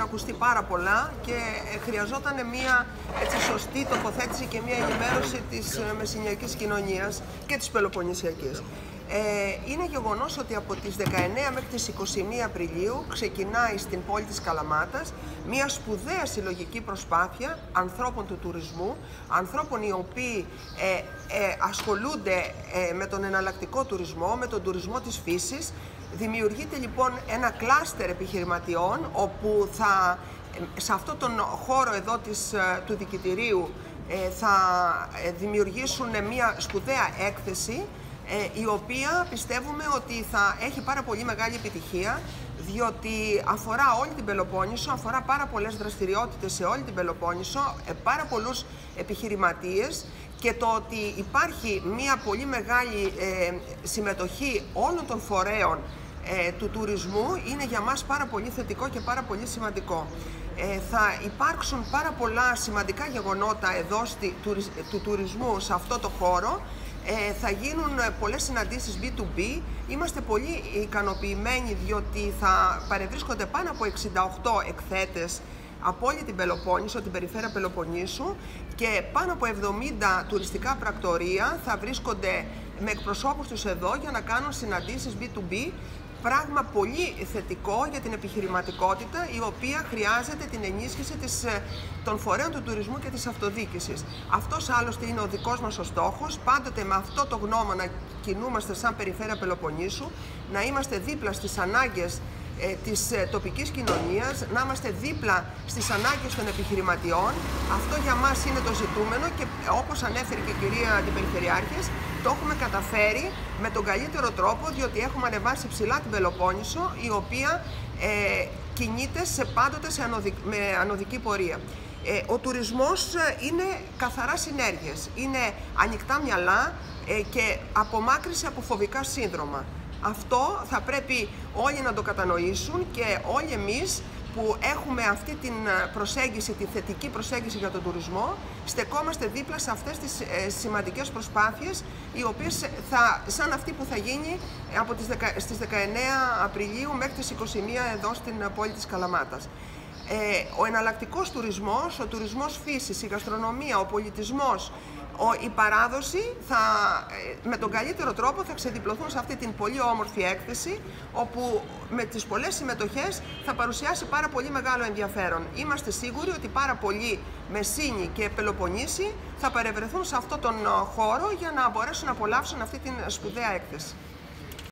ακουστεί πάρα πολλά και χρειαζόταν μια σωστή τοποθέτηση και μια ενημέρωση της μεσηνιακής κοινωνίας και της Πελοποννησιακής. Είναι γεγονός ότι από τις 19 μέχρι τις 21 Απριλίου ξεκινάει στην πόλη της Καλαμάτας μια σπουδαία συλλογική προσπάθεια ανθρώπων του τουρισμού, ανθρώπων οι οποίοι ασχολούνται με τον εναλλακτικό τουρισμό, με τον τουρισμό της φύσης. Δημιουργείται λοιπόν ένα κλάστερ επιχειρηματιών όπου σε αυτόν τον χώρο εδώ του Δικητηρίου θα δημιουργήσουν μια σπουδαία έκθεση η οποία πιστεύουμε ότι θα έχει πάρα πολύ μεγάλη επιτυχία, διότι αφορά όλη την Πελοπόννησο, αφορά πάρα πολλές δραστηριότητες σε όλη την Πελοπόννησο, πάρα πολλούς επιχειρηματίες, και το ότι υπάρχει μια πολύ μεγάλη συμμετοχή όλων των φορέων του τουρισμού είναι για μας πάρα πολύ θετικό και πάρα πολύ σημαντικό. Θα υπάρξουν πάρα πολλά σημαντικά γεγονότα εδώ του τουρισμού σε αυτό το χώρο. Θα γίνουν πολλές συναντήσεις B2B. Είμαστε πολύ ικανοποιημένοι διότι θα παρευρίσκονται πάνω από 68 εκθέτες από όλη την Πελοπόννησο, την περιφέρεια Πελοποννήσου, και πάνω από 70 τουριστικά πρακτορεία θα βρίσκονται με εκπροσώπους τους εδώ για να κάνουν συναντήσεις B2B. Πράγμα πολύ θετικό για την επιχειρηματικότητα, η οποία χρειάζεται την ενίσχυση των φορέων του τουρισμού και της αυτοδιοίκησης. Αυτός άλλωστε είναι ο δικός μας ο στόχος, πάντοτε με αυτό το γνώμονα κινούμαστε σαν περιφέρεια Πελοποννήσου, να είμαστε δίπλα στις ανάγκες της τοπικής κοινωνίας, να είμαστε δίπλα στις ανάγκες των επιχειρηματιών. Αυτό για μας είναι το ζητούμενο και όπως ανέφερε και η κυρία Αντιπεριφερειάρχης, το έχουμε καταφέρει με τον καλύτερο τρόπο, διότι έχουμε ανεβάσει ψηλά την Πελοπόννησο, η οποία κινείται πάντοτε με ανωδική πορεία. Ο τουρισμός είναι καθαρά συνέργειες, είναι ανοιχτά μυαλά και απομάκρυση από φοβικά σύνδρομα. Αυτό θα πρέπει όλοι να το κατανοήσουν και όλοι εμείς που έχουμε αυτή την προσέγγιση, τη θετική προσέγγιση για τον τουρισμό, στεκόμαστε δίπλα σε αυτές τις σημαντικές προσπάθειες, οι οποίες σαν αυτή που θα γίνει στις 19 Απριλίου μέχρι τις 21 εδώ στην πόλη της Καλαμάτας. Ο εναλλακτικός τουρισμός, ο τουρισμός φύσης, η γαστρονομία, ο πολιτισμός, η παράδοση με τον καλύτερο τρόπο θα ξεδιπλωθούν σε αυτή την πολύ όμορφη έκθεση, όπου με τις πολλές συμμετοχές θα παρουσιάσει πάρα πολύ μεγάλο ενδιαφέρον. Είμαστε σίγουροι ότι πάρα πολλοί Μεσίνοι και Πελοποννήσοι θα παρευρεθούν σε αυτόν τον χώρο για να μπορέσουν να απολαύσουν αυτή την σπουδαία έκθεση.